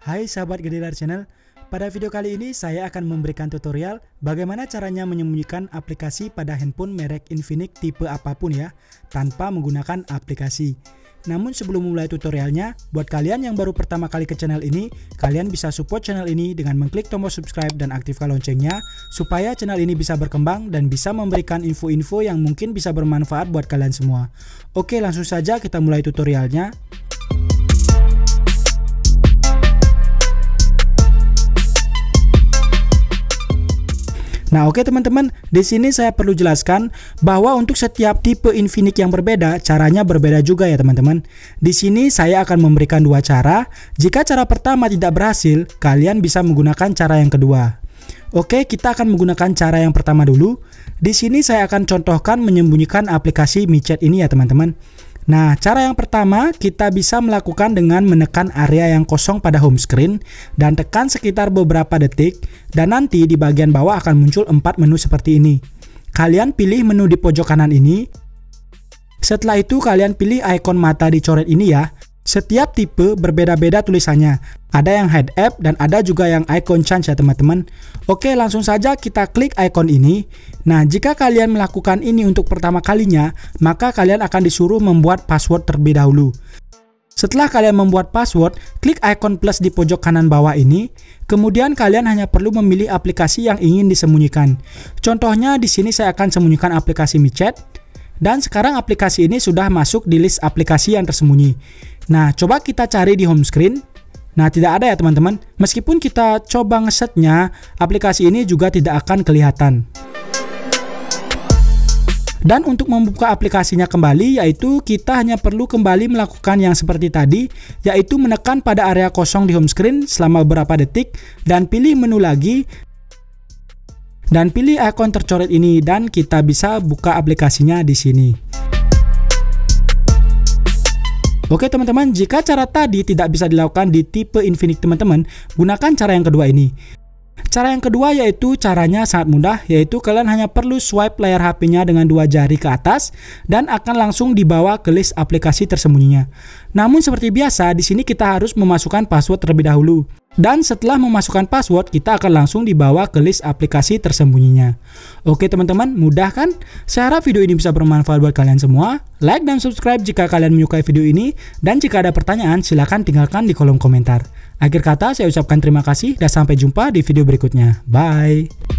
Hai sahabat Gedilar Channel, pada video kali ini saya akan memberikan tutorial bagaimana caranya menyembunyikan aplikasi pada handphone merek Infinix tipe apapun ya, tanpa menggunakan aplikasi. Namun sebelum memulai tutorialnya, buat kalian yang baru pertama kali ke channel ini, kalian bisa support channel ini dengan mengklik tombol subscribe dan aktifkan loncengnya, supaya channel ini bisa berkembang dan bisa memberikan info-info yang mungkin bisa bermanfaat buat kalian semua. Oke, langsung saja kita mulai tutorialnya. Nah, oke teman-teman, di sini saya perlu jelaskan bahwa untuk setiap tipe Infinix yang berbeda, caranya berbeda juga ya teman-teman. Di sini saya akan memberikan dua cara. Jika cara pertama tidak berhasil, kalian bisa menggunakan cara yang kedua. Oke, kita akan menggunakan cara yang pertama dulu. Di sini saya akan contohkan menyembunyikan aplikasi Mi Chat ini ya teman-teman. Nah, cara yang pertama kita bisa melakukan dengan menekan area yang kosong pada home screen dan tekan sekitar beberapa detik, dan nanti di bagian bawah akan muncul 4 menu seperti ini. Kalian pilih menu di pojok kanan ini. Setelah itu kalian pilih ikon mata dicoret ini ya. Setiap tipe berbeda-beda tulisannya. Ada yang head app dan ada juga yang icon change ya teman-teman. Oke, langsung saja kita klik icon ini. Nah, jika kalian melakukan ini untuk pertama kalinya, maka kalian akan disuruh membuat password terlebih dahulu. Setelah kalian membuat password, klik icon plus di pojok kanan bawah ini. Kemudian kalian hanya perlu memilih aplikasi yang ingin disembunyikan. Contohnya di sini saya akan sembunyikan aplikasi Mi Chat. Dan sekarang aplikasi ini sudah masuk di list aplikasi yang tersembunyi. Nah, coba kita cari di home screen. Nah, tidak ada ya teman-teman. Meskipun kita coba ngesetnya, aplikasi ini juga tidak akan kelihatan. Dan untuk membuka aplikasinya kembali, yaitu kita hanya perlu kembali melakukan yang seperti tadi, yaitu menekan pada area kosong di home screen selama beberapa detik, dan pilih menu lagi, dan pilih ikon tercoret ini, dan kita bisa buka aplikasinya di sini. Oke teman-teman, jika cara tadi tidak bisa dilakukan di tipe Infinix teman-teman, gunakan cara yang kedua ini. Cara yang kedua yaitu caranya sangat mudah, yaitu kalian hanya perlu swipe layar HP-nya dengan 2 jari ke atas dan akan langsung dibawa ke list aplikasi tersembunyinya. Namun seperti biasa, di sini kita harus memasukkan password terlebih dahulu. Dan setelah memasukkan password, kita akan langsung dibawa ke list aplikasi tersembunyinya. Oke teman-teman, mudah kan? Saya harap video ini bisa bermanfaat buat kalian semua. Like dan subscribe jika kalian menyukai video ini. Dan jika ada pertanyaan, silahkan tinggalkan di kolom komentar. Akhir kata, saya ucapkan terima kasih dan sampai jumpa di video berikutnya. Bye!